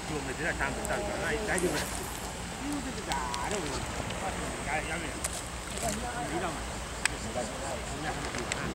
chilometri da tanto, dai di me. Io devo dare, io